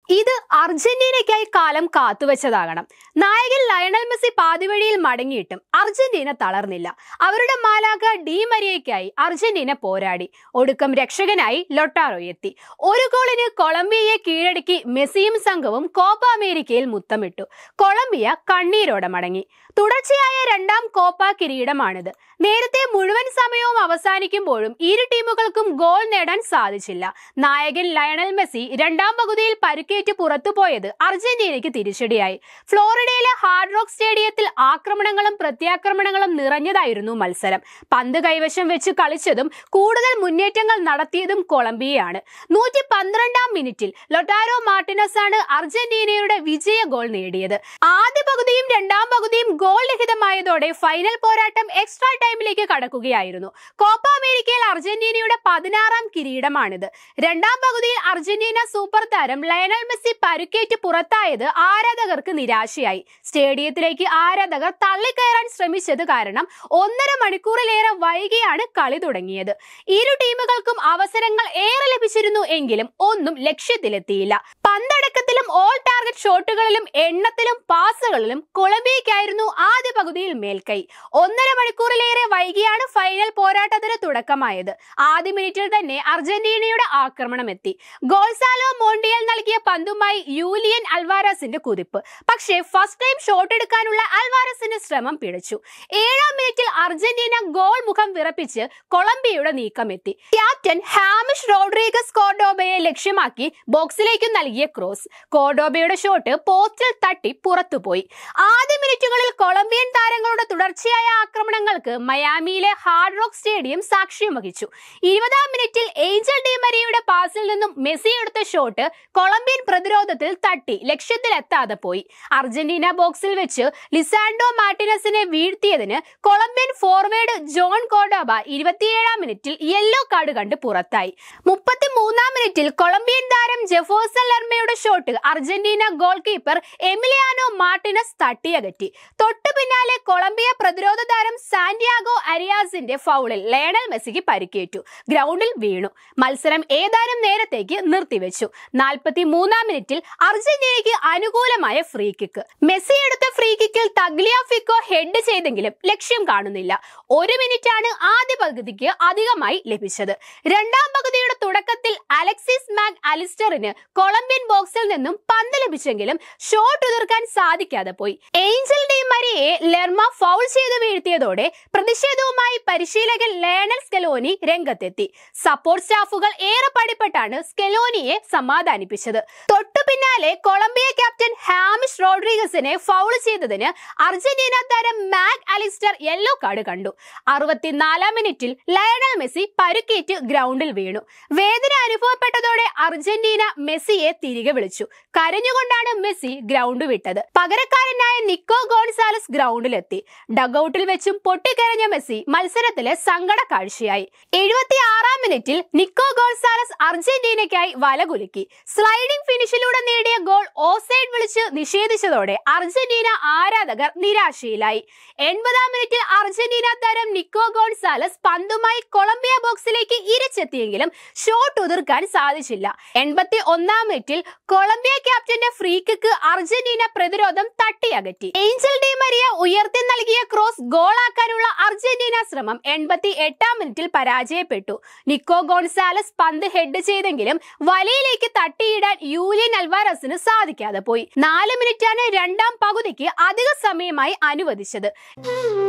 ഇത് അർജന്റീനയ്ക്കായി കാലം കാത്തുവെച്ചതാകണം. നായകൻ ലയണൽ മെസ്സി പാതിവഴിയിൽ മടങ്ങിയിട്ടും അർജന്റീന തളർന്നില്ല. അവരുടെ മാലാഖ ഡി മരിയയ്ക്കായി അർജന്റീന പോരാടി. ഒടുക്കം രക്ഷകനായി ലൊട്ടാരോ എത്തി. ഒരു ഗോളിന് കൊളംബിയയെ കീഴടക്കി മെസ്സിയും സംഘവും കോപ്പ അമേരിക്കയിൽ മുത്തമിട്ടു. കൊളംബിയ കണ്ണീരോടെ മടങ്ങി. തുടർച്ചയായ രണ്ടാം കോപ്പ കിരീടമാണിത്. നേരത്തെ മുഴുവൻ സമയവും അവസാനിക്കുമ്പോഴും ഇരു ടീമുകൾക്കും ഗോൾ നേടാൻ സാധിച്ചില്ല. നായകൻ ലയണൽ മെസ്സി രണ്ടാം പകുതിയിൽ പരുക്കേറ്റ് പുറത്തുപോയത് അർജന്റീനയ്ക്ക് തിരിച്ചടിയായി. ഫ്ലോറിഡയിലെ ഹാർഡ് റോക്ക് സ്റ്റേഡിയത്തിൽ ആക്രമണങ്ങളും പ്രത്യാക്രമണങ്ങളും നിറഞ്ഞതായിരുന്നു മത്സരം. പന്ത് കൈവശം വെച്ച് കളിച്ചതും കൂടുതൽ മുന്നേറ്റങ്ങൾ നടത്തിയതും കൊളംബിയയാണ്. 112-ാം മിനിറ്റിൽ ലൊട്ടാരോ മാർട്ടിനസ് ആണ് അർജന്റീനയുടെ വിജയ ഗോൾ നേടിയത്. ആദ്യ പകുതിയും രണ്ടാം പകുതിയും ഗോൾ രഹിതമായതോടെ ഫൈനൽ പോരാട്ടം എക്സ്ട്രാ ടൈമിലേക്ക് കടക്കുകയായിരുന്നു. കോപ്പ അമേരിക്കയിൽ അർജന്റീനയുടെ 16-ാം കിരീടമാണിത്. രണ്ടാം പകുതിയിൽ അർജന്റീന സൂപ്പർ താരം ലയണൽ മെസ്സി പരുക്കേറ്റ് പുറത്തായത് ആരാധകർക്ക് നിരാശയായി. സ്റ്റേഡിയത്തിലേക്ക് ആരാധകർ തള്ളിക്കയറാൻ ശ്രമിച്ചത് കാരണം 1.5 മണിക്കൂറിലേറെ വൈകിയാണ് കളി തുടങ്ങിയത്. ഇരു ടീമുകൾക്കും അവസരങ്ങൾ ഏറെ ലഭിച്ചിരുന്നു എങ്കിലും ഒന്നും ലക്ഷ്യത്തിലെത്തിയില്ല. പന്തടക്കത്തിലും ഓൾ ടാർഗറ്റ് ഷോട്ടുകളിലും എണ്ണത്തിലും പാസുകളിലും കൊളംബിയയ്ക്കായിരുന്നു ആദ്യ പകുതിയിൽ മേൽക്കൈ. 1.5 മണിക്കൂറിലേറെ വൈകിയാണ് ഫൈനൽ പോരാട്ടത്തിന് തുടക്കമായത്. ആദ്യ മിനിറ്റിൽ തന്നെ അർജന്റീനയുടെ ആക്രമണം എത്തി. ഗോൾസാലോ മോണ്ടിയൽ നൽകിയ പന്തുമായി യൂലിയൻ അൽവാരസിന്റെ കുതിപ്പ്. പക്ഷേ ഫസ്റ്റ് ടൈം ഷോട്ട് എടുക്കാനുള്ള അൽവാരസിന്റെ ശ്രമം പിഴച്ചു. 7-ാം മിനിറ്റിൽ അർജന്റീന ഗോൾ മുഖം വിറപ്പിച്ച് കൊളംബിയയുടെ നീക്കമെത്തി. ക്യാപ്റ്റൻ ഹാമിഷ് റോഡ്രിഗസ് കോർഡോബയെ ലക്ഷ്യമാക്കി ബോക്സിലേക്ക് നൽകിയ ക്രോസ്. കോർഡോബയുടെ ഷോട്ട് പോസ്റ്റിൽ തട്ടി പുറത്തുപോയി. ആദ്യ മിനിറ്റുകളിൽ കൊളംബിയൻ താരങ്ങളുടെ തുടർച്ചയായ ആക്രമണങ്ങൾക്ക് മയാമിയിലെ ഹാർഡ് റോക്ക് സ്റ്റേഡിയം സാക്ഷ്യം വഹിച്ചു. 20-ാം മിനിറ്റിൽ ഏഞ്ചൽ ഡി മരിയയുടെ പാസിൽ നിന്നും മെസ്സി എടുത്ത ഷോട്ട് കൊളംബിയൻ പ്രതിരോധത്തിൽ തട്ടി ലക്ഷ്യത്തിലെത്താതെ പോയി. അർജന്റീന ബോക്സിൽ വെച്ച് ലിസാൻഡോ മാർട്ടിനസിനെ വീഴ്ത്തിയതിന് കൊളംബിയൻ ഫോർവേഡ് ജോൺ കോർഡോബ 27-ാം മിനിറ്റിൽ യെല്ലോ കാർഡ് കണ്ട് പുറത്തായി. 33-ാം മിനിറ്റിൽ കൊളംബിയൻ താരം ജെഫേഴ്സൺ ലെർമയുടെ shot Argentina goalkeeper Emiliano Martinez തട്ടിയകറ്റി. തൊട്ടു പിന്നാലെ കൊളംബിയ പ്രതിരോധ താരം സാന്റിയാഗോ അരിയാസിന്റെ ഫൗളിൽ ലയണൽ മെസ്സിക്ക് പരിക്കേറ്റു. ഗ്രൗണ്ടിൽ വീണു. മത്സരം ഏതാനും നേരത്തേക്ക് നിർത്തിവെച്ചു. 43-ാം മിനിറ്റിൽ അർജന്റീനയ്ക്ക് അനുകൂലമായ ഫ്രീ കിക്ക്. മെസ്സി എടുത്ത ഫ്രീ കിക്കിൽ തഗ്ലിയാഫിക്കോ ഹെഡ് ചെയ്തെങ്കിലും ലക്ഷ്യം കാണുന്നില്ല. 1 മിനിറ്റാണ് ആദ്യ പകുതിക്ക് അധികമായി ലഭിച്ചത്. രണ്ടാം പകുതിയുടെ തുടക്കത്തിൽ അലക്സിസ് മാക് അലിസ്റ്ററിന് കൊളംബിയൻ ബോക്സിൽ നിന്നും പന്ത് ലഭിച്ചെങ്കിലും ഷോട്ട് ഉതിർക്കാൻ സാധിക്കാതെ പോയി. ഏഞ്ചൽ ഡി മരിയയെ ലെർമ ഫൗൾ ചെയ്ത് വീഴ്ത്തിയതോടെ പ്രതിഷേധവുമായി പരിശീലകൻ ലയണൽ സ്കലോനി രംഗത്തെത്തി. സപ്പോർട്ട് സ്റ്റാഫുകൾ ഏറെ പടിപ്പെട്ടാണ് സ്കലോനിയെ സമാധാനിപ്പിച്ചത്. തൊട്ടു പിന്നാലെ കൊളംബിയ ക്യാപ്റ്റൻ ഹാമിഷ് റോഡ്രിഗസിനെ ഫൗൾ ചെയ്തതിന് അർജന്റീന താരം മാക് അലിസ്റ്റർ യെല്ലോ കാർഡ് കണ്ടു. 64-ാം മിനിറ്റിൽ ലയണൽ മെസ്സി പരുക്കേറ്റ് ഗ്രൗണ്ടിൽ വീണു. വേദന അനുഭവപ്പെട്ടതോടെ അർജന്റീന മെസ്സിയെ തിരികെ വിളിച്ചു. കരഞ്ഞുകൊണ്ടാണ് മെസ്സി ഗ്രൗണ്ട് വിട്ടത്. പകരക്കാരനായ നിക്കോ ഗോൺസാലസ് ഗ്രൗണ്ടിലെത്തി. ഡഗൌട്ടിൽ വെച്ചും പൊട്ടിക്കരഞ്ഞ മെസ്സി മത്സരത്തിലെ സങ്കട കാഴ്ചയായി. 76-ാം മിനിറ്റിൽ നിക്കോ ഗോൺസാലസ് അർജന്റീനയ്ക്കായി വലകുലുക്കി. സ്ലൈഡിംഗ് ഫിനിഷിലൂടെ നേടിയ ഗോൾ ഓഫ്സൈഡ് വിളിച്ച് നിഷേധിച്ചതോടെ അർജന്റീന ആരാധകർ നിരാശയിലായി. 80-ാം മിനിറ്റിൽ അർജന്റീന താരം നിക്കോ ഗോൺസാലസ് പന്തുമായി കൊളംബിയ ബോക്സിലേക്ക് ഇരച്ചെത്തിയെങ്കിലും ഷോട്ട് ഉതിർക്കാൻ സാധിച്ചില്ല. 81-ാം മിനിറ്റിൽ കൊളംബിയ ക്യാപ്റ്റന്റെ ഫ്രീ കിക്ക് അർജന്റീന പ്രതിരോധം തട്ടിയകറ്റി. ഏഞ്ചൽ ഡി മരിയ ഉയർത്തി നൽകിയ ക്രോസ് ഗോളാക്കാനുള്ള അർജന്റീന ശ്രമം 88-ാം മിനിറ്റിൽ പരാജയപ്പെട്ടു. നിക്കോ ഗോൺസാലസ് പന്ത് ഹെഡ് ചെയ്തെങ്കിലും വലയിലേക്ക് തട്ടിയിടാൻ യൂലിയൻ അൽവാരസിന് സാധിക്കാതെ പോയി. 4 മിനിറ്റാണ് രണ്ടാം പകുതിക്ക് അധിക സമയമായി അനുവദിച്ചത്.